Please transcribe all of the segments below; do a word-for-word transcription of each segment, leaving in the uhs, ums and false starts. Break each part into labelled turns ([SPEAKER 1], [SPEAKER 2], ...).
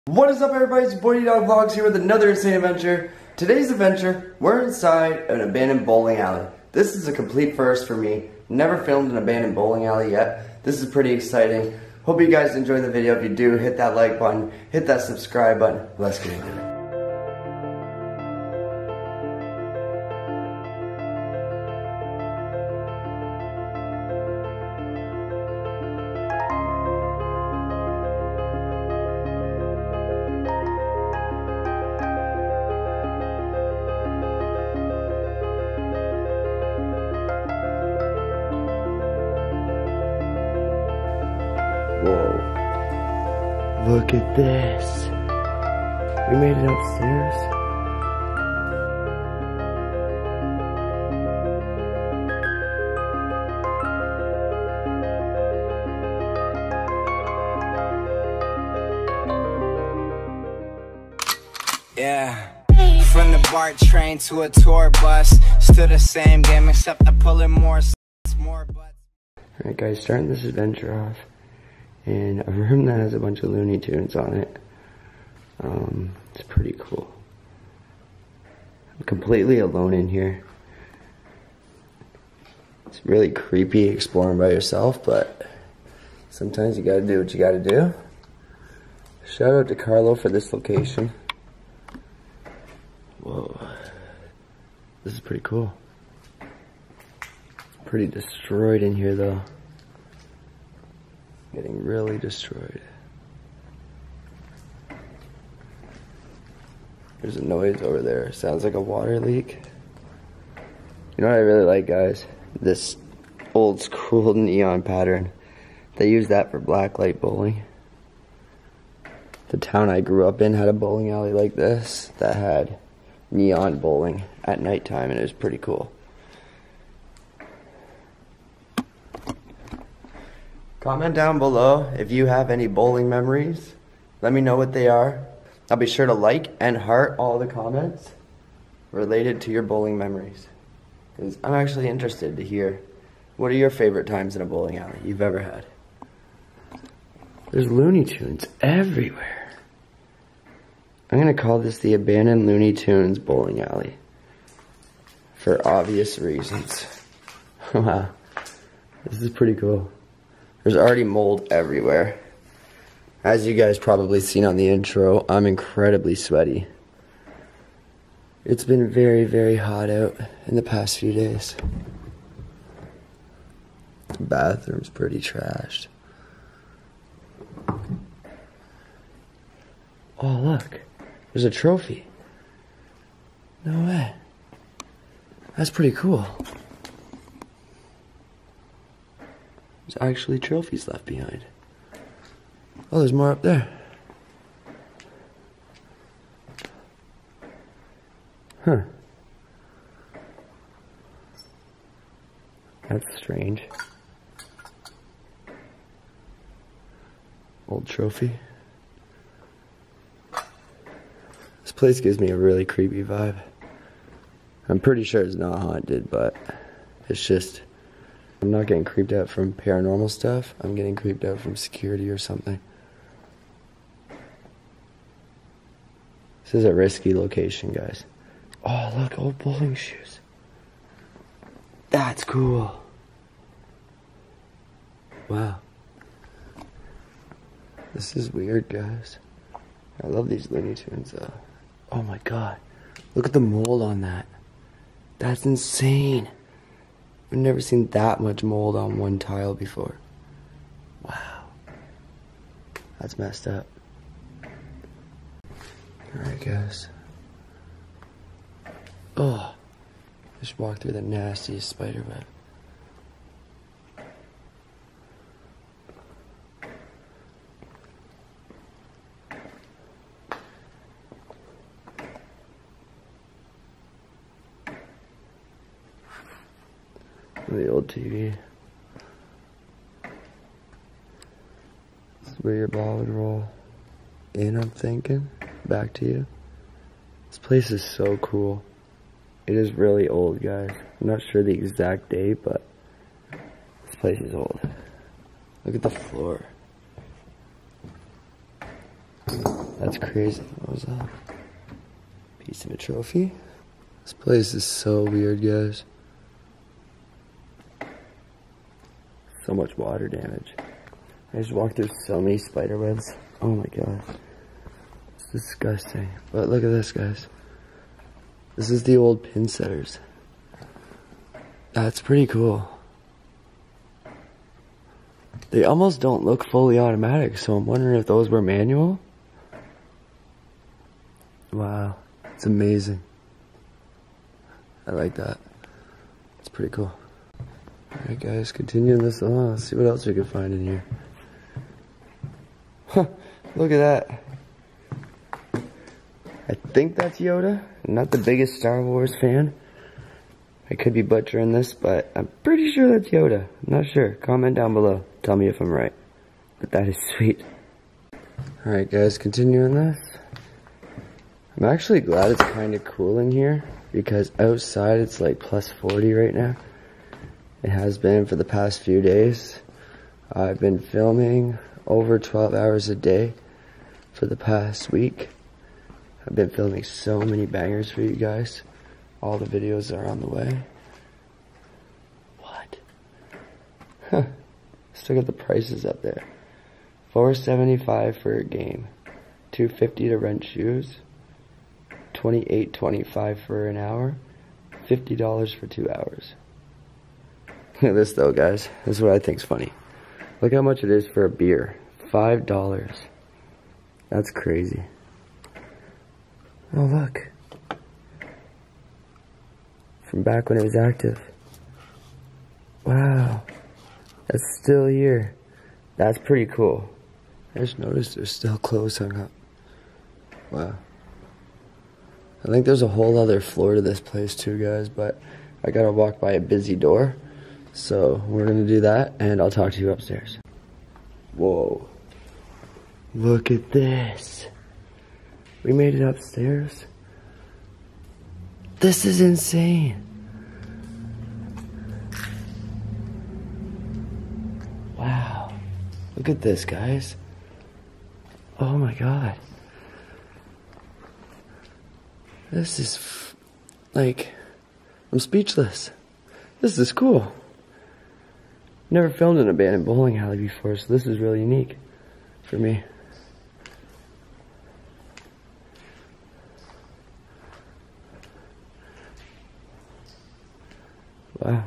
[SPEAKER 1] What is up, everybody? It's your boy D-Dog Vlogs here with another insane adventure. Today's adventure, we're inside an abandoned bowling alley. This is a complete first for me. Never filmed an abandoned bowling alley yet. This is pretty exciting. Hope you guys enjoy the video. If you do, hit that like button, hit that subscribe button. Let's get into it. Whoa. Look at this. We made it upstairs.
[SPEAKER 2] Yeah. From the BART train to a tour bus, still the same game except I'm pulling more more butts.
[SPEAKER 1] Alright guys, starting this adventure off in a room that has a bunch of Looney Tunes on it. Um, it's pretty cool. I'm completely alone in here. It's really creepy exploring by yourself, but sometimes you gotta do what you gotta do. Shout out to Carlo for this location. Whoa. This is pretty cool. Pretty destroyed in here though. Getting really destroyed. There's a noise over there. Sounds like a water leak. You know what I really like, guys? This old school neon pattern. They use that for blacklight bowling. The town I grew up in had a bowling alley like this that had neon bowling at nighttime, and it was pretty cool. Comment down below if you have any bowling memories. Let me know what they are. I'll be sure to like and heart all the comments related to your bowling memories, because I'm actually interested to hear what are your favorite times in a bowling alley you've ever had. There's Looney Tunes everywhere. I'm gonna call this the abandoned Looney Tunes bowling alley for obvious reasons. Wow, this is pretty cool. There's already mold everywhere. As you guys probably seen on the intro, I'm incredibly sweaty. It's been very, very hot out in the past few days. The bathroom's pretty trashed. Oh, look. There's a trophy. No way. That's pretty cool. There's actually trophies left behind. Oh, there's more up there. Huh. That's strange. Old trophy. This place gives me a really creepy vibe. I'm pretty sure it's not haunted, but it's just, I'm not getting creeped out from paranormal stuff. I'm getting creeped out from security or something. This is a risky location, guys. Oh, look, old bowling shoes. That's cool. Wow. This is weird, guys. I love these Looney Tunes, though. Oh my god. Look at the mold on that. That's insane. I've never seen that much mold on one tile before. Wow. That's messed up. Alright, guys. Oh. Just walked through the nastiest spider web. The old T V. This is where your ball would roll in, I'm thinking. Back to you. This place is so cool. It is really old, guys. I'm not sure the exact date, but this place is old. Look at the floor. That's crazy. What was that? Piece of a trophy. This place is so weird, guys. So much water damage. I just walked through so many spider webs. Oh my god. It's disgusting. But look at this, guys. This is the old pin setters. That's pretty cool. They almost don't look fully automatic, so I'm wondering if those were manual. Wow, it's amazing. I like that. It's pretty cool. Alright guys, continuing this along. Let's see what else we can find in here. Huh, look at that. I think that's Yoda. I'm not the biggest Star Wars fan. I could be butchering this, but I'm pretty sure that's Yoda. I'm not sure. Comment down below. Tell me if I'm right. But that is sweet. Alright guys, continuing this. I'm actually glad it's kind of cool in here, because outside it's like plus forty right now. It has been for the past few days. I've been filming over twelve hours a day for the past week. I've been filming so many bangers for you guys. All the videos are on the way. What? Huh. Still got the prices up there. four seventy-five for a game. two fifty to rent shoes. twenty-eight twenty-five for an hour. fifty dollars for two hours. Look at this though, guys. This is what I think's funny. Look how much it is for a beer. five dollars. That's crazy. Oh look. From back when it was active. Wow. That's still here. That's pretty cool. I just noticed there's still clothes hung up. Wow. I think there's a whole other floor to this place too, guys, but I gotta walk by a busy door. So we're gonna do that and I'll talk to you upstairs. Whoa. Look at this. We made it upstairs. This is insane. Wow. Look at this, guys. Oh my god. This is f like, I'm speechless. This is cool. Never filmed an abandoned bowling alley before, so this is really unique for me. Wow.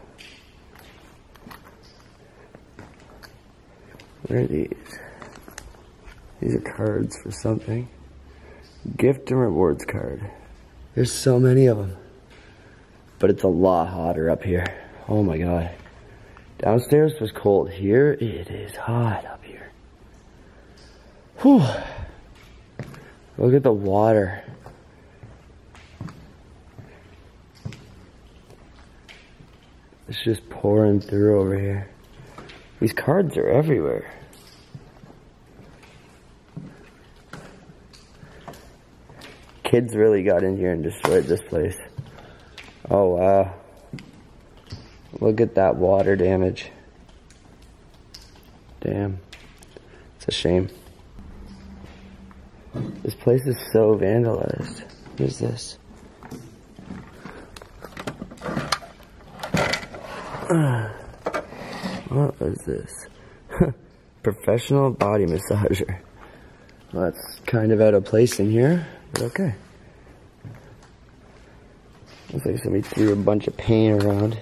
[SPEAKER 1] What are these? These are cards for something. Gift and rewards card. There's so many of them. But it's a lot hotter up here. Oh my god. Downstairs was cold. Here it is hot up here. Whew. Look at the water. It's just pouring through over here. These cards are everywhere. Kids really got in here and destroyed this place. Oh wow. Look at that water damage. Damn. It's a shame. This place is so vandalized. What is this? What is this? Professional body massager. Well, that's kind of out of place in here, but okay. Looks like somebody threw a bunch of paint around.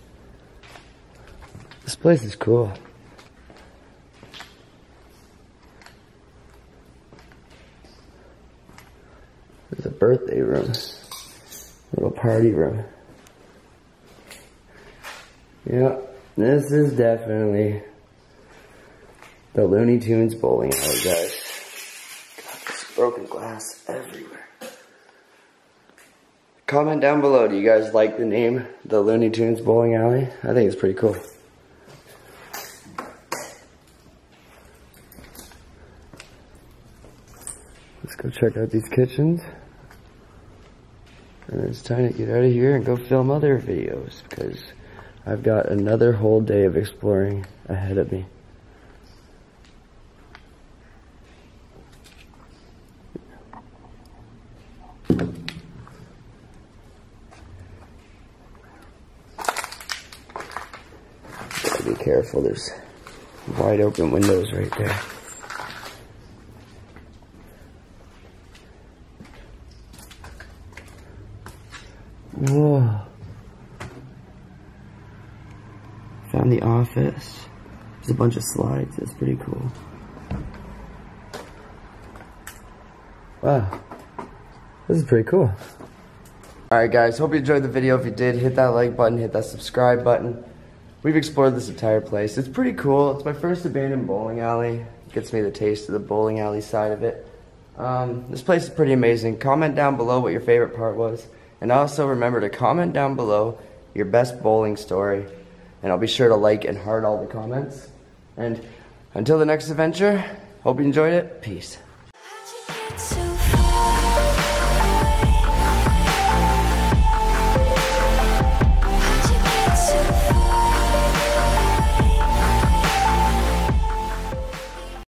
[SPEAKER 1] This place is cool. There's a birthday room. Little party room. Yeah, this is definitely the Looney Tunes bowling alley, guys. God, there's broken glass everywhere. Comment down below, do you guys like the name, the Looney Tunes bowling alley? I think it's pretty cool. Let's go check out these kitchens. And it's time to get out of here and go film other videos because I've got another whole day of exploring ahead of me. careful, there's wide open windows right there. Whoa. Found the office. There's a bunch of slides, that's pretty cool. Wow. This is pretty cool. Alright guys, hope you enjoyed the video. If you did, hit that like button, hit that subscribe button. We've explored this entire place. It's pretty cool. It's my first abandoned bowling alley. It gets me the taste of the bowling alley side of it. Um, this place is pretty amazing. Comment down below what your favorite part was. And also remember to comment down below your best bowling story. And I'll be sure to like and heart all the comments. And until the next adventure, hope you enjoyed it. Peace.